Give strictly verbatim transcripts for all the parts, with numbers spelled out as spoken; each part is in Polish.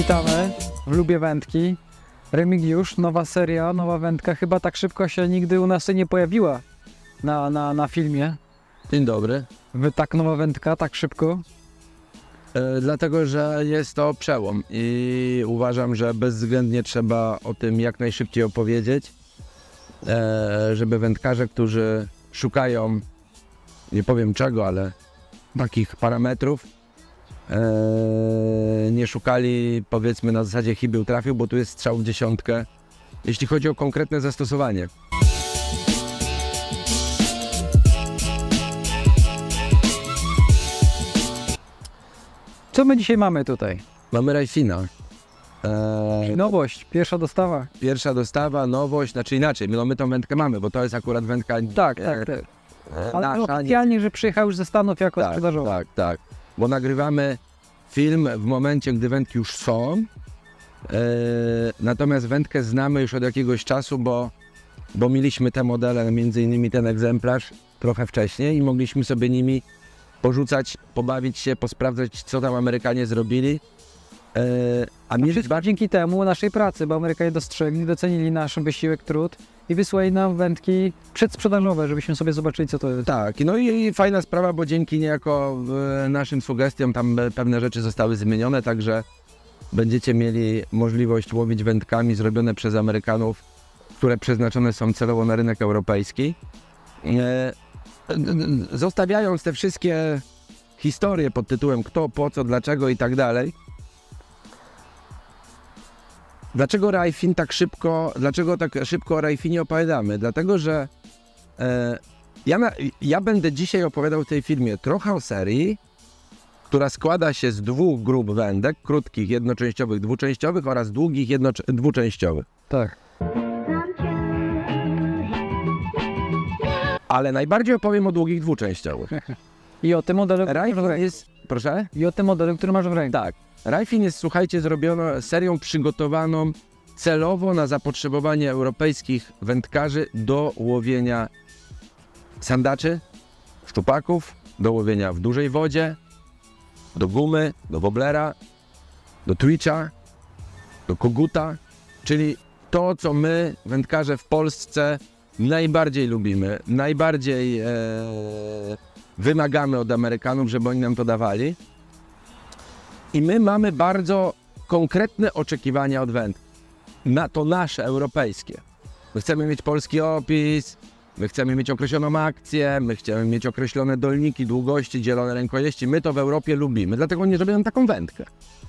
Witamy w Lubię Wędki. Remigiusz, nowa seria, nowa wędka. Chyba tak szybko się nigdy u nas nie pojawiła na, na, na filmie. Dzień dobry. Wy tak nowa wędka, tak szybko? E, dlatego, że jest to przełom i uważam, że bezwzględnie trzeba o tym jak najszybciej opowiedzieć, e, żeby wędkarze, którzy szukają, nie powiem czego, ale takich parametrów, e, nie szukali, powiedzmy, na zasadzie chybił trafił, bo tu jest strzał w dziesiątkę, jeśli chodzi o konkretne zastosowanie. Co my dzisiaj mamy tutaj? Mamy Rajfina. E, Nowość, pierwsza dostawa. Pierwsza dostawa, nowość, znaczy inaczej, no my tą wędkę mamy, bo to jest akurat wędka Tak, tak, tak. Ale nasza, oficjalnie, że przyjechał już ze Stanów jako tak, sprzedażowy. tak, tak, bo nagrywamy film w momencie, gdy wędki już są, e, natomiast wędkę znamy już od jakiegoś czasu, bo, bo mieliśmy te modele, między innymi ten egzemplarz trochę wcześniej i mogliśmy sobie nimi porzucać, pobawić się, posprawdzać, co tam Amerykanie zrobili. E, a A mieli wszystko bardzo... dzięki temu naszej pracy, bo Amerykanie dostrzegli, docenili nasz wysiłek, trud i wysłali nam wędki przedsprzedażowe, żebyśmy sobie zobaczyli, co to jest. Tak, no i, i fajna sprawa, bo dzięki niejako e, naszym sugestiom tam e, pewne rzeczy zostały zmienione, także będziecie mieli możliwość łowić wędkami zrobione przez Amerykanów, które przeznaczone są celowo na rynek europejski. E, zostawiając te wszystkie historie pod tytułem kto, po co, dlaczego i tak dalej. Dlaczego Rajfin tak szybko, dlaczego tak szybko o Rajfinie opowiadamy? Dlatego, że e, ja, na, ja będę dzisiaj opowiadał w tej filmie trochę o serii, która składa się z dwóch grup wędek, krótkich, jednoczęściowych, dwuczęściowych oraz długich, jednocze- dwuczęściowych. Tak. Ale najbardziej opowiem o długich, dwuczęściowych. I o tym modelu, który masz w Rajfin ręku. jest... Proszę? I o tym modelu, który masz w ręku. Tak. Rajfin jest, słuchajcie, zrobiono serią przygotowaną celowo na zapotrzebowanie europejskich wędkarzy do łowienia sandaczy, szczupaków, do łowienia w dużej wodzie, do gumy, do woblera, do twitcha, do koguta, czyli to, co my, wędkarze w Polsce, najbardziej lubimy, najbardziej e, wymagamy od Amerykanów, żeby oni nam to dawali. I my mamy bardzo konkretne oczekiwania od wędki. Na to nasze, europejskie. My chcemy mieć polski opis, my chcemy mieć określoną akcję, my chcemy mieć określone dolniki, długości, dzielone rękojeści. My to w Europie lubimy, dlatego nie zrobimy taką wędkę.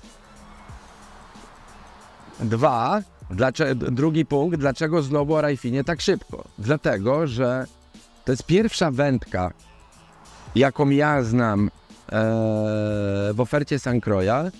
Dwa, dlaczego, drugi punkt, dlaczego znowu o Rajfinie tak szybko? Dlatego, że to jest pierwsza wędka, jaką ja znam w ofercie Sankroja.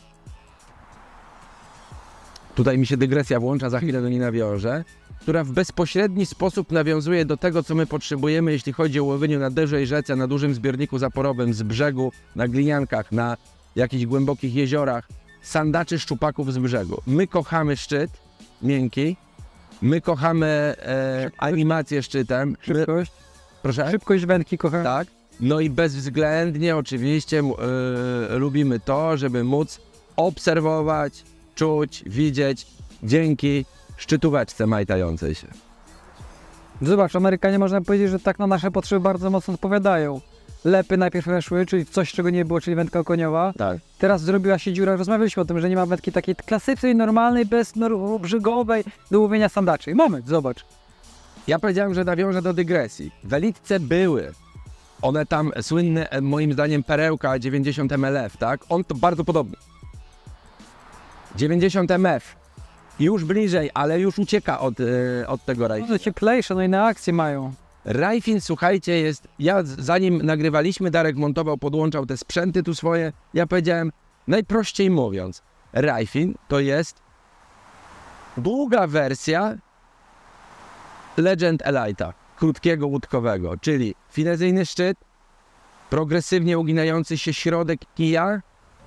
Tutaj mi się dygresja włącza, za chwilę do niej nawiążę, która w bezpośredni sposób nawiązuje do tego, co my potrzebujemy, jeśli chodzi o łowienie na dużej rzece, na dużym zbiorniku zaporowym, z brzegu, na gliniankach, na jakichś głębokich jeziorach, sandaczy, szczupaków z brzegu. My kochamy szczyt miękki, my kochamy e, animację szczytem. Szybkość. Proszę? Szybkość wędki, kocham. Tak. No i bezwzględnie oczywiście yy, lubimy to, żeby móc obserwować, czuć, widzieć dzięki szczytóweczce majtającej się. Zobacz, Amerykanie można powiedzieć, że tak na nasze potrzeby bardzo mocno odpowiadają. Lepy najpierw weszły, czyli coś, czego nie było, czyli wędka okoniowa. Tak. Teraz zrobiła się dziura, rozmawialiśmy o tym, że nie ma wędki takiej klasycznej, normalnej, bez brzygowej do łowienia sandaczy. Moment, zobacz. Ja powiedziałem, że nawiążę do dygresji. W Elitce były. One tam słynne, moim zdaniem, perełka dziewięćdziesiąt M L F, tak? On to bardzo podobny. dziewięćdziesiąt M F. Już bliżej, ale już ucieka od, yy, od tego Rajfina. No cieplejsze, no i na akcję mają. Rajfin, słuchajcie, jest... Ja zanim nagrywaliśmy, Darek montował, podłączał te sprzęty tu swoje. Ja powiedziałem, najprościej mówiąc, Rajfin to jest długa wersja Legend Elite'a, krótkiego łódkowego, czyli finezyjny szczyt, progresywnie uginający się środek kija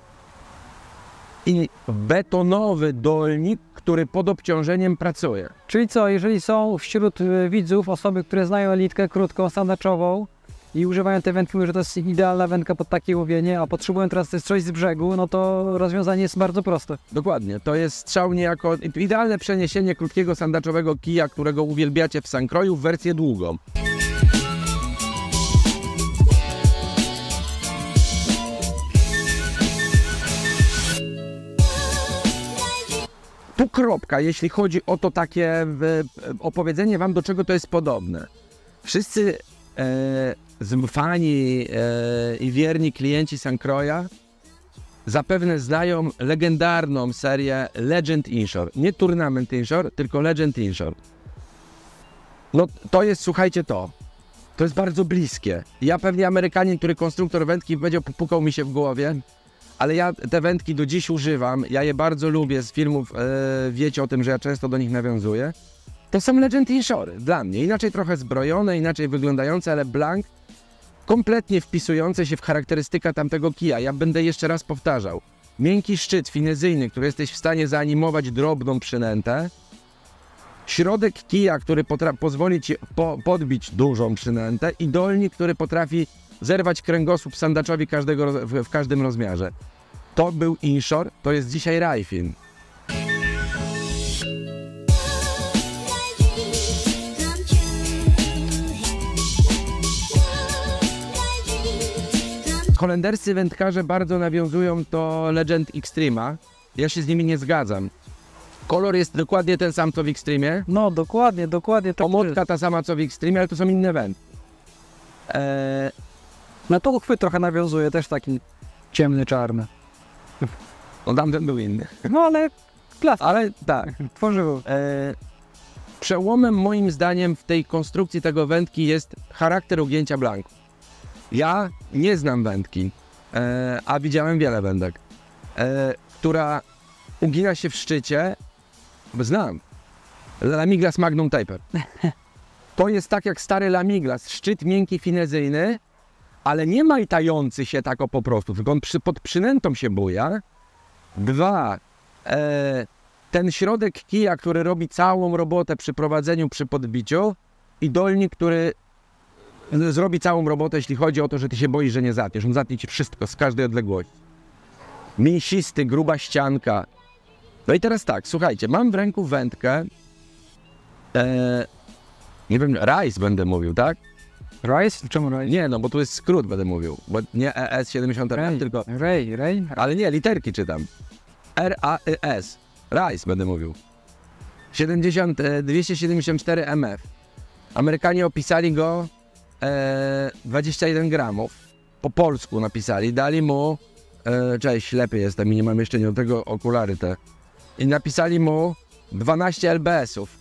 i betonowy dolnik, który pod obciążeniem pracuje. Czyli co, jeżeli są wśród y, widzów osoby, które znają elitkę krótką, sandaczową i używają tej wędki, mówią, że to jest idealna wędka pod takie łowienie, a potrzebują teraz też coś z brzegu, no to rozwiązanie jest bardzo proste. Dokładnie, to jest strzał niejako idealne przeniesienie krótkiego sandaczowego kija, którego uwielbiacie w sankroju, w wersję długą. Tu kropka, jeśli chodzi o to takie w, opowiedzenie wam, do czego to jest podobne. Wszyscy e, fani e, i wierni klienci Sankroja zapewne znają legendarną serię Legend Inshore. Nie Tournament Inshore, tylko Legend Inshore. No to jest, słuchajcie to, to jest bardzo bliskie. Ja pewnie Amerykanin, który konstruktor wędki będzie popukał mi się w głowie, ale ja te wędki do dziś używam, ja je bardzo lubię z filmów, e, wiecie o tym, że ja często do nich nawiązuję. To są Legend Inshore dla mnie, inaczej trochę zbrojone, inaczej wyglądające, ale blank kompletnie wpisujące się w charakterystykę tamtego kija. Ja będę jeszcze raz powtarzał. Miękki szczyt finezyjny, który jesteś w stanie zanimować drobną przynętę. Środek kija, który pozwoli ci po podbić dużą przynętę i dolnik, który potrafi zerwać kręgosłup sandaczowi każdego, w, w każdym rozmiarze. To był Inshore, to jest dzisiaj Rajfin. Holenderscy wędkarze bardzo nawiązują do Legend Extrema. Ja się z nimi nie zgadzam. Kolor jest dokładnie ten sam, co w Extremie. No, dokładnie, dokładnie. Tak Omotka ta sama, co w Extremie, ale to są inne wędki. Eee, no to uchwyt trochę nawiązuje, też taki ciemny, czarny. No tamten był inny. No ale klasyk. Ale tak. Tworzywo. Eee, przełomem moim zdaniem w tej konstrukcji tego wędki jest charakter ugięcia blanku. Ja nie znam wędki, e, a widziałem wiele wędek, e, która ugina się w szczycie, bo znam, Lamiglas Magnum Taper. To jest tak jak stary Lamiglas, szczyt miękki, finezyjny, ale nie majtający się tak o po prostu, tylko on przy, pod przynętą się buja. Dwa, e, ten środek kija, który robi całą robotę przy prowadzeniu, przy podbiciu i dolnik, który zrobi całą robotę, jeśli chodzi o to, że ty się boisz, że nie zatniesz. On zatnie ci wszystko z każdej odległości. Mięsisty, gruba ścianka. No i teraz tak, słuchajcie, mam w ręku wędkę, e, nie wiem, Rice będę mówił, tak? Rice? Czemu Rice? Nie, no bo tu jest skrót będę mówił, bo nie E S siedemdziesiąt F, tylko... Ray, Ray? Ale nie, literki czytam. R A Y S. Rice będę mówił. siedemdziesiąt, dwieście siedemdziesiąt cztery M F. Amerykanie opisali go e, dwadzieścia jeden gramów. Po polsku napisali, dali mu... E, cześć, ślepy jestem i nie mam jeszcze nie do tego okulary te. I napisali mu dwanaście L B S-ów.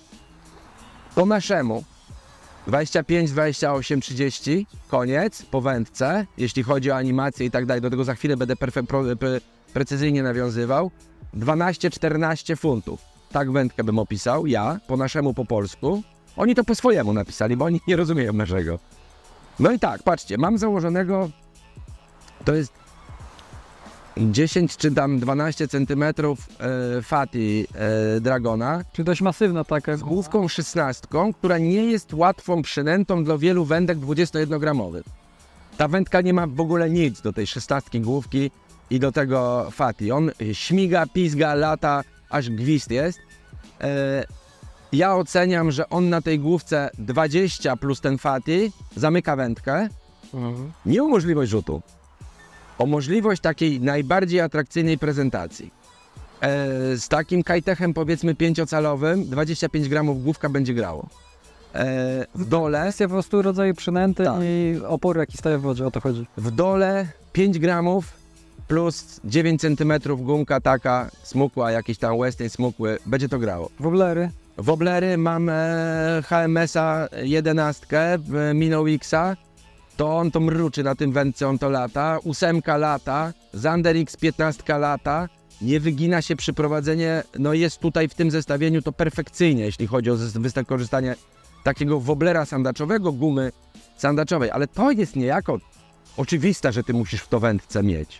Po naszemu dwadzieścia pięć, dwadzieścia osiem, trzydzieści, koniec, po wędce, jeśli chodzi o animację i tak dalej, do tego za chwilę będę pre, pre, precyzyjnie nawiązywał, dwanaście czternaście funtów. Tak wędkę bym opisał, ja, po naszemu, po polsku. Oni to po swojemu napisali, bo oni nie rozumieją naszego. No i tak, patrzcie, mam założonego, to jest dziesięć czy tam dwanaście centymetrów e, Fati e, Dragona. Czy dość masywna taka. Z główką szesnastką, która nie jest łatwą przynętą dla wielu wędek dwudziestojednogramowych. Ta wędka nie ma w ogóle nic do tej szesnastki główki i do tego Fati. On śmiga, pizga, lata, aż gwizd jest. E, ja oceniam, że on na tej główce dwadzieścia plus ten Fati zamyka wędkę. Mhm. Nie o możliwość rzutu, o możliwość takiej najbardziej atrakcyjnej prezentacji. E, z takim kajtechem powiedzmy pięciocalowym, dwadzieścia pięć gramów główka będzie grało. E, w dole... Jest po prostu rodzaju przynęty Tak. i oporu jaki staje w wodzie, o to chodzi. W dole pięć gramów plus dziewięć centymetrów gumka taka smukła, jakiś tam western smukły, będzie to grało. Woblery. Woblery mam e, H M S-a jedenastkę, Minnow X-a. To on to mruczy na tym wędce, on to lata. Ósemka lata, Zander X piętnaście lata. Nie wygina się przy prowadzeniu, no jest tutaj w tym zestawieniu to perfekcyjnie, jeśli chodzi o wykorzystanie takiego woblera sandaczowego, gumy sandaczowej. Ale to jest niejako oczywiste, że ty musisz w to wędce mieć.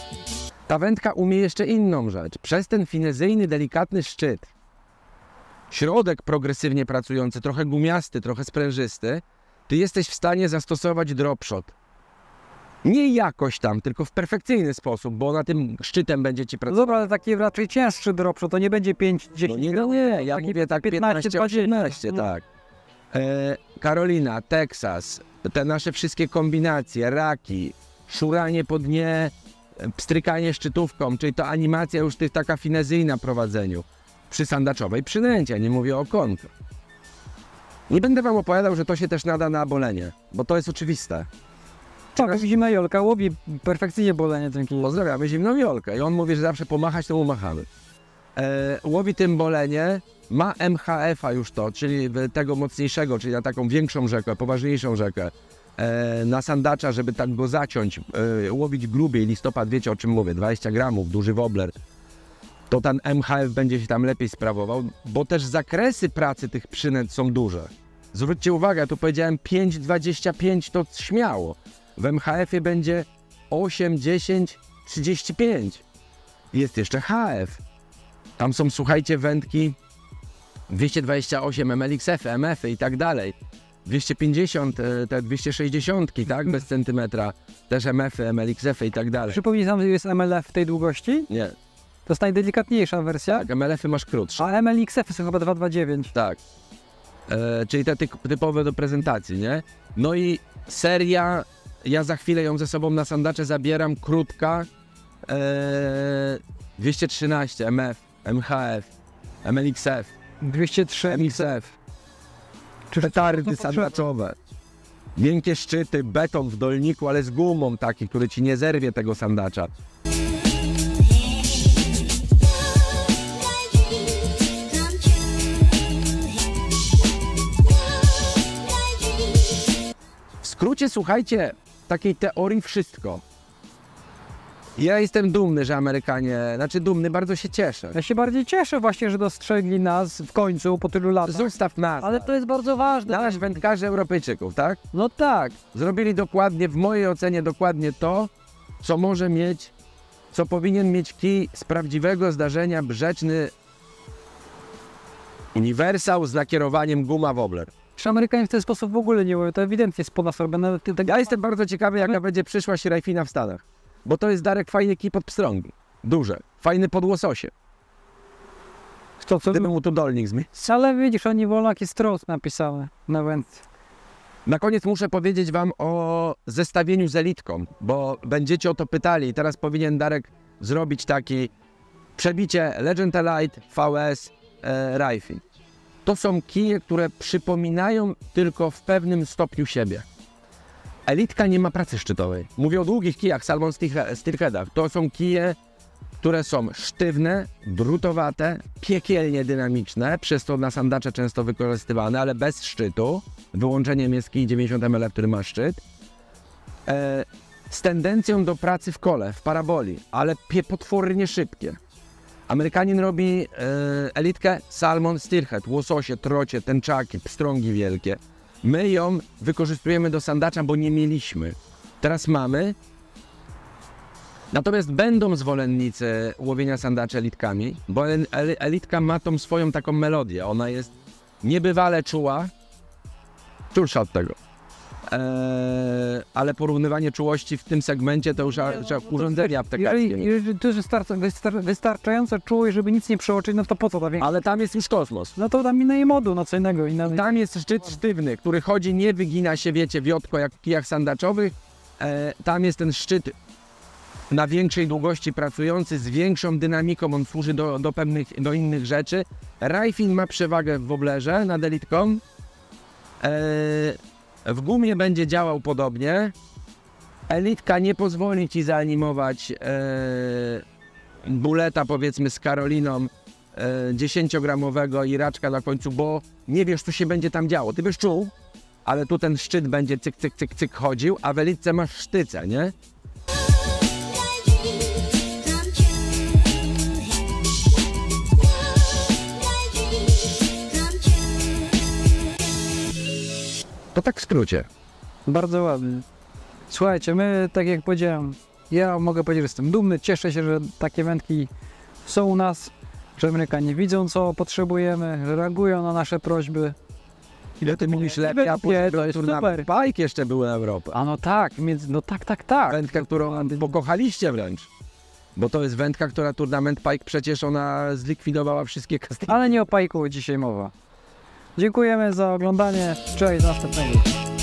Ta wędka umie jeszcze inną rzecz. Przez ten finezyjny, delikatny szczyt środek progresywnie pracujący, trochę gumiasty, trochę sprężysty, ty jesteś w stanie zastosować dropshot. Nie jakoś tam, tylko w perfekcyjny sposób, bo na tym szczytem będzie ci No pracować. dobra, ale taki raczej cięższy dropshot, to nie będzie pięć dziesięć No nie, no nie, ja taki mówię tak piętnaście osiemnaście, tak. E, Karolina, Teksas, te nasze wszystkie kombinacje, raki, szuranie po dnie, e, pstrykanie szczytówką, czyli to animacja już tych taka finezyjna prowadzeniu. Przy sandaczowej przynęcia, nie mówię o konku. Nie będę wam opowiadał, że to się też nada na bolenie, bo to jest oczywiste. Tak, zimna Jolka łowi perfekcyjnie bolenie ten kij. Pozdrawiamy zimną Jolkę i on mówi, że zawsze pomachać to umachamy. E, łowi tym bolenie, ma M H F-a już to, czyli tego mocniejszego, czyli na taką większą rzekę, poważniejszą rzekę, e, na sandacza, żeby tak go zaciąć, e, łowić grubiej, listopad, wiecie o czym mówię, dwadzieścia gramów, duży wobbler, to ten M H F będzie się tam lepiej sprawował, bo też zakresy pracy tych przynęt są duże. Zwróćcie uwagę, ja tu powiedziałem pięć dwadzieścia pięć, to śmiało. W M H F-ie będzie osiem, dziesięć, trzydzieści pięć. Jest jeszcze H F. Tam są, słuchajcie, wędki dwieście dwadzieścia osiem, M L X F, M F-y i tak dalej. dwieście pięćdziesiąt, te dwieście sześćdziesiąt, tak, bez centymetra. Też M F-y, M L X F-y i tak dalej. Przypomnij sam, że jest M L F w tej długości? Nie, To jest najdelikatniejsza wersja. tak, M L F-y masz krótsze. A M L X F są chyba dwieście dwadzieścia dziewięć. Tak. E, czyli te ty typowe do prezentacji, nie? No i seria, ja za chwilę ją ze sobą na sandacze zabieram, krótka, e, dwieście trzynaście, M F, M H F, M L X F, dwieście trzy M X F, Czy petardy sandaczowe, miękkie szczyty, beton w dolniku, ale z gumą taki, który ci nie zerwie tego sandacza. W skrócie, słuchajcie, takiej teorii wszystko. Ja jestem dumny, że Amerykanie, znaczy dumny, bardzo się cieszę. Ja się bardziej cieszę właśnie, że dostrzegli nas w końcu po tylu latach. Zostaw nas. Ale to jest bardzo ważne. Nasz wędkarzy Europejczyków, tak? No tak. Zrobili dokładnie, w mojej ocenie dokładnie to, co może mieć, co powinien mieć kij z prawdziwego zdarzenia, brzeczny uniwersał z nakierowaniem guma wobbler. Czy Amerykanie w ten sposób w ogóle nie łowią? To ewidentnie jest po nas robione. Ty- tak- Ja jestem bardzo ciekawy, jaka będzie przyszłość Rajfina w Stanach. Bo to jest, Darek, fajny kij pod pstrągi. Duże. Fajny pod łososie. Co, co? Gdyby mu tu dolnik zmienił. Ale widzisz, oni wolą jakiś stroc napisane na wędce. Na koniec muszę powiedzieć wam o zestawieniu z Elitką, bo będziecie o to pytali. Teraz powinien Darek zrobić taki przebicie Legend Elite, V S, e, Rajfin. To są kije, które przypominają tylko w pewnym stopniu siebie. Elitka nie ma pracy szczytowej. Mówię o długich kijach, Salmon Steelheadach. To są kije, które są sztywne, drutowate, piekielnie dynamiczne, przez to na sandacze często wykorzystywane, ale bez szczytu. Wyłączeniem jest kij dziewięćdziesiąt milionów, który ma szczyt. E, z tendencją do pracy w kole, w paraboli, ale pie potwornie szybkie. Amerykanin robi e, elitkę Salmon Steelhead, łososie, trocie, tęczaki, pstrągi wielkie. My ją wykorzystujemy do sandacza, bo nie mieliśmy. Teraz mamy. Natomiast będą zwolennicy łowienia sandaczy elitkami, bo el el elitka ma tą swoją taką melodię. Ona jest niebywale czuła, czulsza od tego. Eee, ale porównywanie czułości w tym segmencie to już trzeba urządzenia aptekarskie. Jeżeli, jeżeli to jest wystarcza, wystar, wystarczająco czułość, żeby nic nie przeoczyć, no to po co ta większa? Ale tam jest już kosmos. No to tam innej modu, no co innego. Inna... Tam jest szczyt sztywny, który chodzi, nie wygina się, wiecie, wiotko jak w kijach sandaczowych. E, tam jest ten szczyt na większej długości pracujący, z większą dynamiką, on służy do, do pewnych, do innych rzeczy. Rajfin ma przewagę w wobblerze nad elitką. E, w gumie będzie działał podobnie. Elitka nie pozwoli ci zaanimować e, buleta, powiedzmy, z Karoliną dziesięciogramowego i raczka na końcu, bo nie wiesz, co się będzie tam działo. Ty byś czuł, ale tu ten szczyt będzie cyk, cyk, cyk, cyk chodził, a w elitce masz sztyce, nie? To tak w skrócie. Bardzo ładnie. Słuchajcie, my, tak jak powiedziałem, ja mogę powiedzieć, że jestem dumny, cieszę się, że takie wędki są u nas. że Amerykanie widzą, co potrzebujemy, reagują na nasze prośby. Ile ty mówisz lepiej, a Nie, to potem jest turnament super. Pike jeszcze był na Europę. A no tak, między, no tak, tak, tak. Wędka, którą pokochaliście wręcz. Bo to jest wędka, która turnament Pike przecież ona zlikwidowała wszystkie castingi. Ale nie o Pajku dzisiaj mowa. Dziękujemy za oglądanie. Cześć, do następnego.